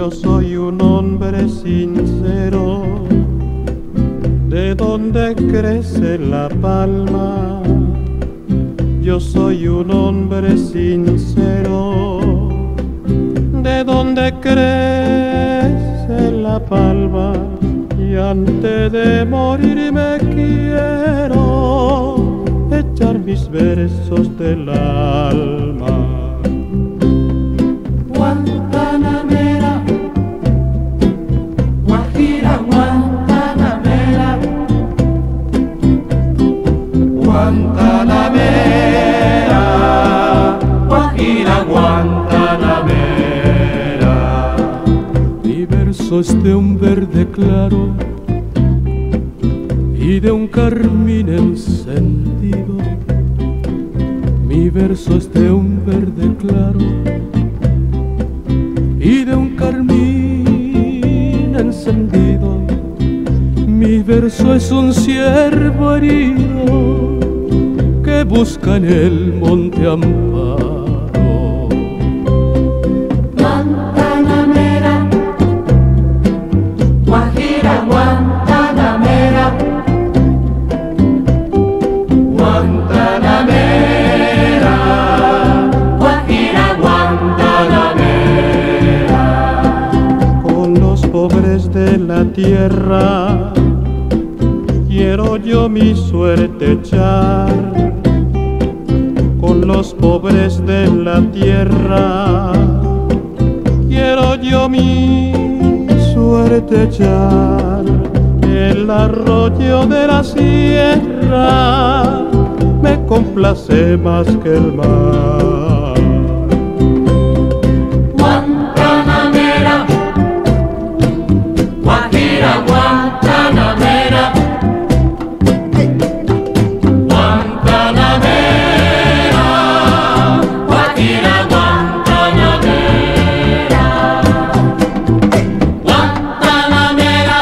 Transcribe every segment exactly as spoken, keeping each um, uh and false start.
Yo soy un hombre sincero, de donde crece la palma. Yo soy un hombre sincero, de donde crece la palma. Y antes de morir me quiero echar mis versos del alma. Guantanamera, Guajira, Guantanamera, Guantanamera, Guajira, Guantanamera. Mi verso es de un verde claro y de un carmín encendido. Mi verso es de un verde claro y de un carmín encendido. Mi verso es un ciervo herido que busca en el monte amparo. Guantanamera, Guajira, Guantanamera, Guantanamera, Guajira, Guantanamera. Con los pobres de la tierra quiero yo mi suerte echar. Con los pobres de la tierra quiero yo mi suerte echar. El arroyo de la sierra me complace más que el mar. Guantanamera, Guajira, Guantanamera, Guantanamera, Guajira, Guantanamera, Guantanamera,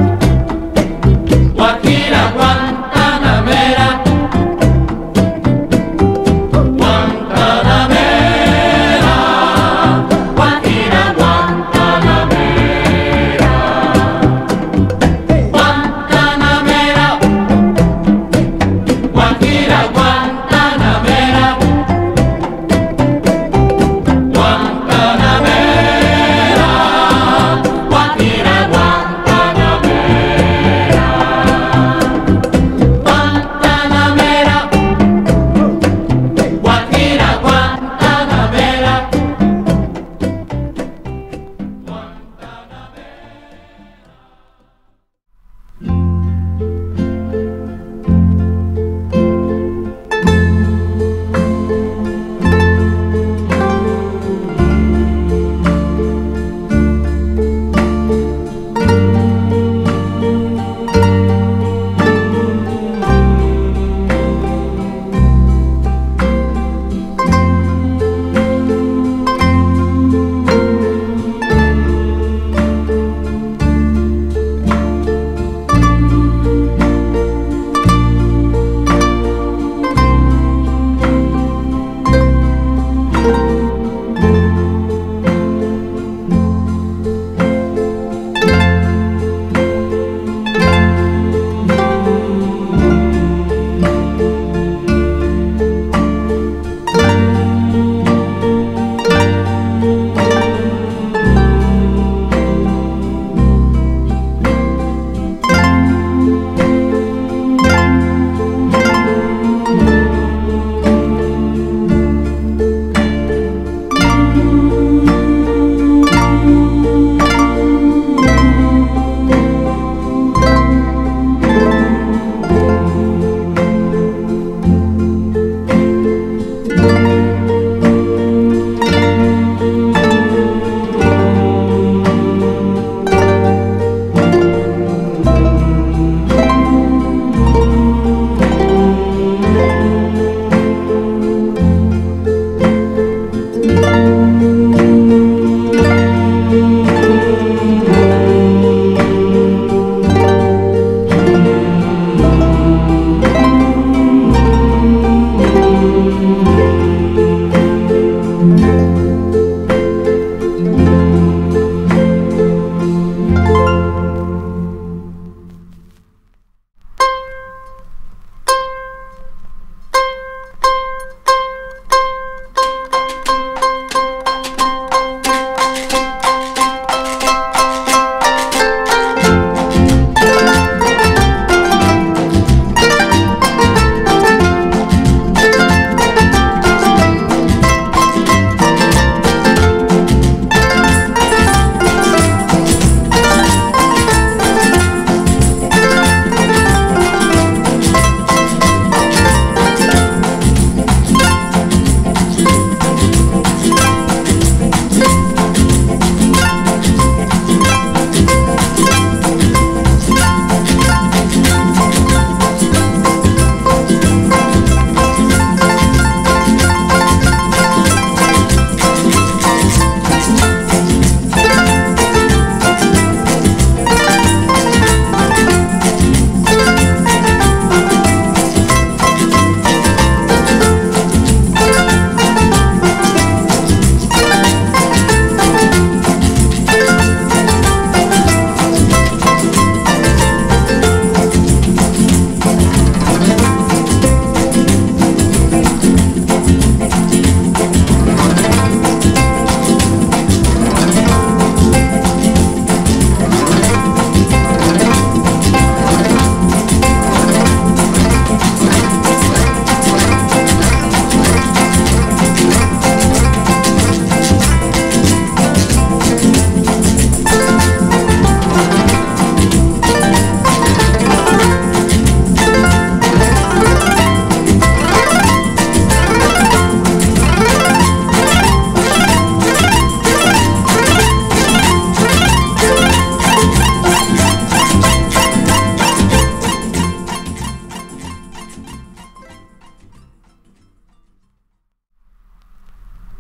Guajira, Guantanamera, Guantanamera.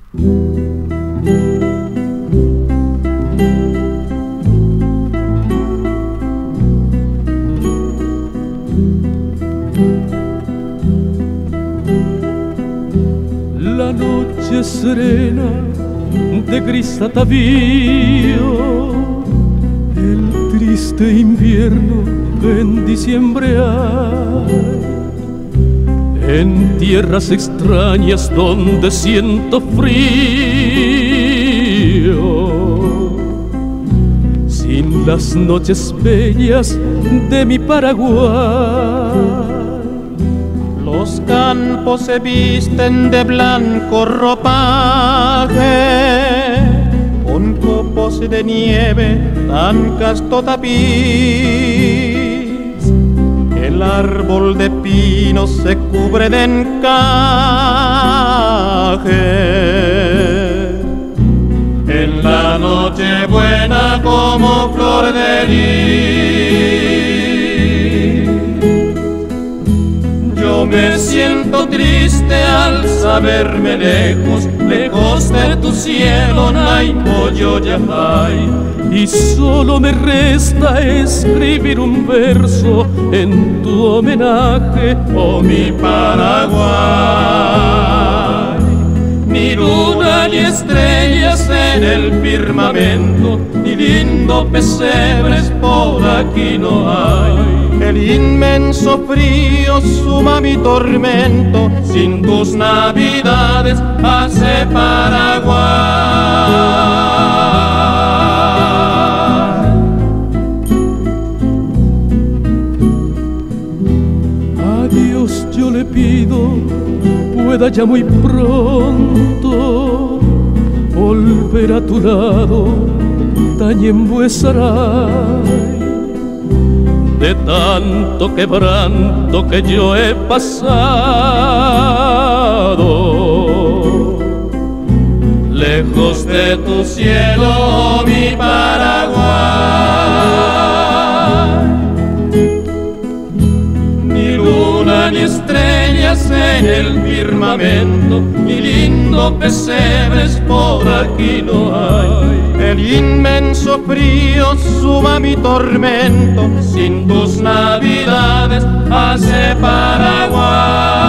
La noche serena de gris atavío, el triste invierno en diciembre hay, en tierras extrañas donde siento frío, sin las noches bellas de mi Paraguay. Los campos se visten de blanco ropaje, con copos de nieve tan casto tapiz. El árbol de pino se cubre de encaje. En la noche buena como flor de lis, yo me siento triste al saberme lejos, lejos de tu cielo, Naipo Yayay. Y solo me resta escribir un verso en tu homenaje, oh mi Paraguay. Ni luna ni estrellas en el firmamento, ni lindo pesebres por aquí no hay. El inmenso frío suma mi tormento, sin tus navidades hace Paraguay. A Dios yo le pido pueda ya muy pronto volver a tu lado, Tañembué Saray. De tanto quebranto que yo he pasado, lejos de tu cielo, mi Paraguay. Ni luna ni estrellas en el firmamento, ni lindo pesebres por aquí no hay. El inmenso frío suma mi tormento, sin tus navidades hace Paraguay.